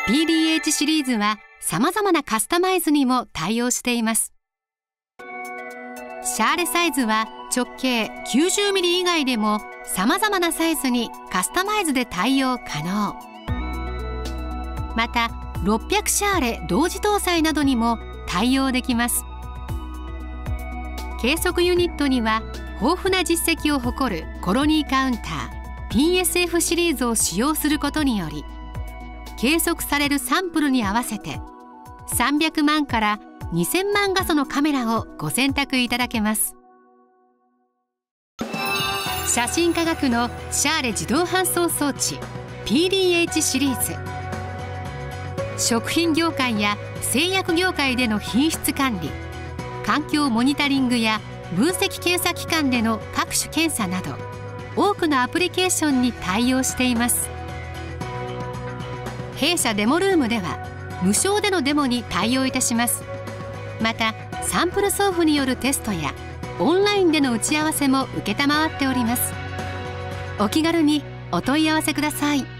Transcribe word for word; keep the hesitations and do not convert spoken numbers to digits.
ピーディーエイチ シリーズはさまざまなカスタマイズにも対応しています。シャーレサイズは直径 きゅうじゅうミリ 以外でもさまざまなサイズにカスタマイズで対応可能。またろっぴゃくシャーレ同時搭載などにも対応できます。計測ユニットには豊富な実績を誇るコロニーカウンター ピーエスエフ シリーズを使用することにより、計測されるサンプルに合わせてさんびゃくまんからにせんまん画素のカメラをご選択いただけます。写真科学のシャーレ自動搬送装置 ピーディーエイチ シリーズ。食品業界や製薬業界での品質管理、環境モニタリングや分析検査機関での各種検査など多くのアプリケーションに対応しています。弊社デモルームでは無償でのデモに対応いたします。またサンプル送付によるテストやオンラインでの打ち合わせも承っております。お気軽にお問い合わせください。